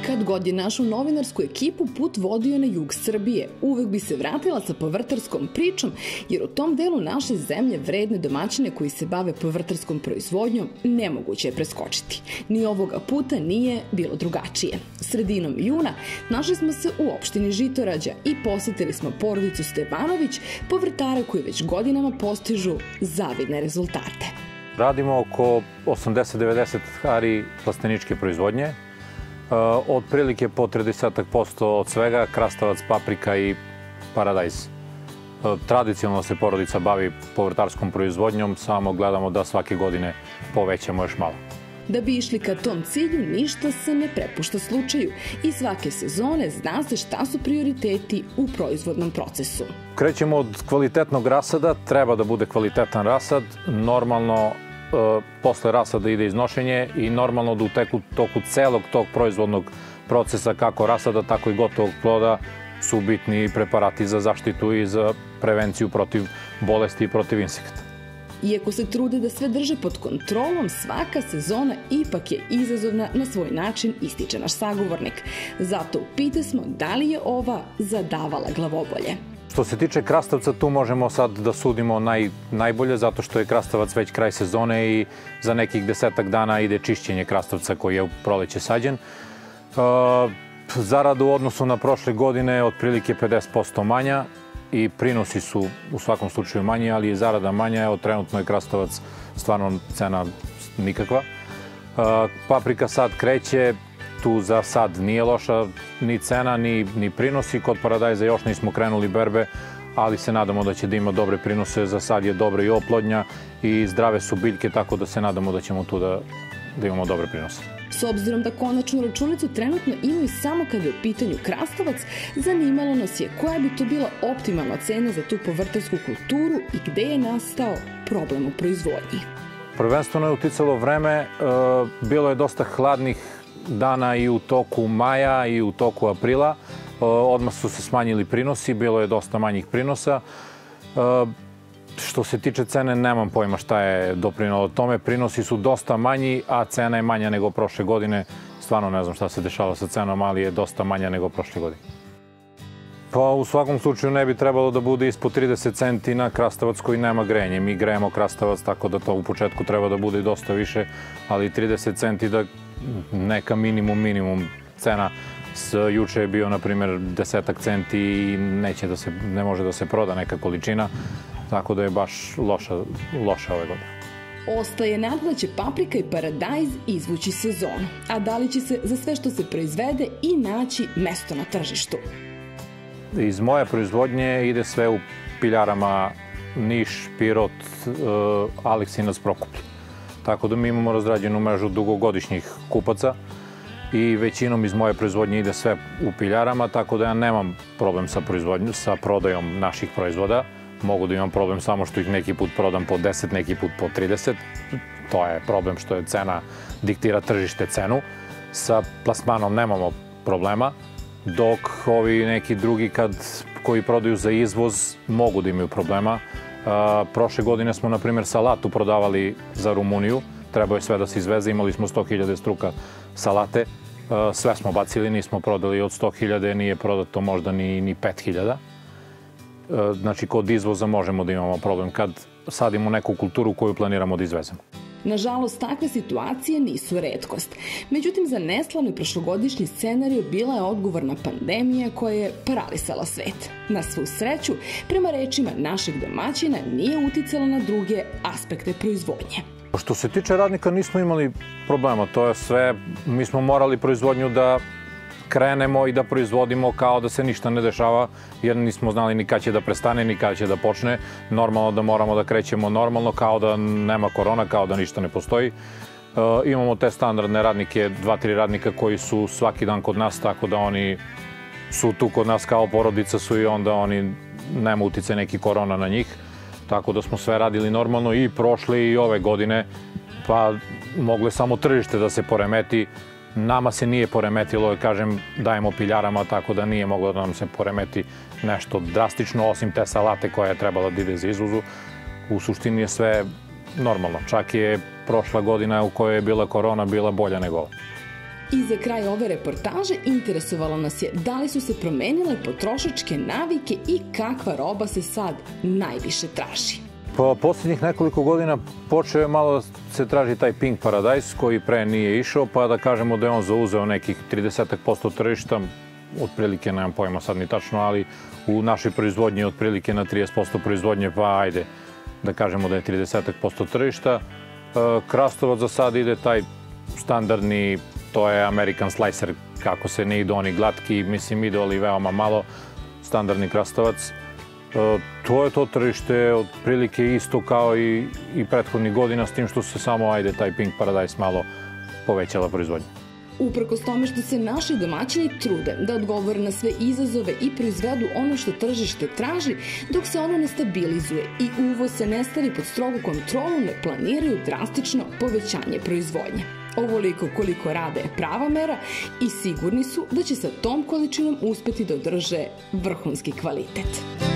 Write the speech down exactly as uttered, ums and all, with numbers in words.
Kad god je našu novinarsku ekipu put vodio na jug Srbije, uvek bi se vratila sa povrtarskom pričom, jer u tom delu naše zemlje vredne domaćine koji se bave povrtarskom proizvodnjom nemoguće je preskočiti. Ni ovoga puta nije bilo drugačije. Sredinom juna našli smo se u opštini Žitorađa i posetili smo porodicu Stevanović, povrtara koji već godinama postižu zavidne rezultate. Radimo oko osamdeset do devedeset ari plasteničke proizvodnje. Otprilike po trideset posto od svega, krastavac, paprika i paradajz. Tradicionalno se porodica bavi povrtarskom proizvodnjom, samo gledamo da svake godine povećamo još malo. Da bi išli ka tom cilju, ništa se ne prepušta slučaju i svake sezone zna se šta su prioriteti u proizvodnom procesu. Krećemo od kvalitetnog rasada, treba da bude kvalitetan rasad, normalno posle rasada ide iznošenje i normalno da u toku celog tog proizvodnog procesa, kako rasada, tako i gotovog ploda, su bitni preparati za zaštitu i za prevenciju protiv bolesti i protiv insekta. Iako se trude da sve drže pod kontrolom, svaka sezona ipak je izazovna na svoj način, ističe naš sagovornik. Zato upite smo da li je ova zadavala glavobolje. Što se tiče krastavca, tu možemo sad da sudimo najbolje, zato što je krastavac već kraj sezone i za nekih desetak dana ide čišćenje krastavca koji je u proleće sađen. Zarada u odnosu na prošle godine je otprilike pedeset posto manja i prinosi su u svakom slučaju manji, ali je zarada manja. Evo, trenutno je krastavac stvarno cena nikakva. Paprika sad kreće, tu za sad nije loša ni cena, ni prinosi. Kod paradajza još nismo krenuli berbe, ali se nadamo da će da ima dobre prinose. Za sad je dobra i oplodnja i zdrave su biljke, tako da se nadamo da ćemo tu da imamo dobre prinose. S obzirom da konačnu računicu trenutno imaju samo kada je u pitanju krastavac, zanimalo nas je koja bi to bila optimalna cena za tu povrtarsku kulturu i gde je nastao problem u proizvodnji. Prvenstveno je uticalo vreme, bilo je dosta hladnih dana i u toku maja i u toku aprila. Odmah su se smanjili prinosi, bilo je dosta manjih prinosa. Što se tiče cene, nemam pojma šta je doprinalo tome. Prinosi su dosta manji, a cena je manja nego prošle godine. Stvarno ne znam šta se dešava sa cenom, ali je dosta manja nego prošle godine. Pa u svakom slučaju ne bi trebalo da bude ispod trideset centi na krastavac koji nema grejanje. Mi grejemo krastavac, tako da to u početku treba da bude dosta više, ali trideset centi da neka minimum, minimum cena. Juče je bio, na primjer, desetak centi i ne može da se proda neka količina, tako da je baš loša ove godine. Ostaje nada da će paprika i paradajz izvući sezonu, a da li će se za sve što se proizvede i naći mesto na tržištu? Iz moje proizvodnje ide sve u piljarama Niš, Pirot, Aleksinac, Prokuplje. Tako da mi imamo razrađenu mrežu dugogodišnjih kupaca i većinom iz moje proizvodnje ide sve u piljarama, tako da ja nemam problem sa prodajom naših proizvoda. Mogu da imam problem samo što ih neki put prodam po deset, neki put po trideset. To je problem što je cena, diktira tržište cenu. Sa plasmanom nemamo problema, dok ovi neki drugi koji prodaju za izvoz mogu da imaju problema. Prošle godine smo, na primjer, salatu prodavali za Rumuniju. Trebao je sve da se izveze, imali smo sto hiljada struka salate. Sve smo bacili, nismo prodali od sto hiljada, nije prodato možda ni pet hiljada. Znači, kod izvoza možemo da imamo problem kad sadimo neku kulturu koju planiramo da izvezemo. Nažalost, takve situacije nisu retkost. Međutim, za neslavni prošlogodišnji scenariju bila je odgovorna pandemija koja je paralisala svet. Na svu sreću, prema rečima našeg domaćina, nije uticala na druge aspekte proizvodnje. Što se tiče radnika, nismo imali problema. To je sve, mi smo morali proizvodnju da krenemo i da proizvodimo kao da se ništa ne dešava, jer nismo znali ni kad će da prestane, ni kad će da počne. Normalno da moramo da krećemo normalno, kao da nema korona, kao da ništa ne postoji. Imamo te standardne radnike, dva, tri radnika koji su svaki dan kod nas, tako da oni su tu kod nas kao porodica su i onda oni nema utice neki korona na njih. Tako da smo sve radili normalno i prošle i ove godine, pa mogle samo tržište da se poremeti. Nama se nije poremetilo, kažem, dajemo piljarama, tako da nije moglo da nam se poremeti nešto drastično, osim te salate koja je trebala da ide za izvozu. U suštini je sve normalno. Čak je prošla godina u kojoj je bila korona bila bolja nego ovo. I za kraj ove reportaže interesovalo nas je da li su se promenile potrošačke navike i kakva roba se sad najviše traži. Po posljednjih nekoliko godina počeo je malo se traži taj Pink Paradise koji pre nije išao, pa da kažemo da je on zauzeo nekih trideset posto tržišta, otprilike nemam pojma sad ni tačno, ali u našoj proizvodnji je otprilike na trideset posto proizvodnje, pa ajde da kažemo da je trideset posto tržišta. Krastavac za sad ide taj standardni, to je American Slicer, kako se ne ide oni glatki, mislim ide ali veoma malo, standardni krastavac. To je to tržište otprilike isto kao i, i prethodnih godina, s tim što se samo, ajde, taj Pink Paradise malo povećala proizvodnja. Uprkos tome što se naši domaćini trude da odgovore na sve izazove i proizvedu ono što tržište traži, dok se ono ne stabilizuje i uvoz se ne stavi pod strogu kontrolu, ne planiraju drastično povećanje proizvodnje. Ovoliko koliko rade je prava mera i sigurni su da će sa tom količinom uspeti da održe vrhunski kvalitet.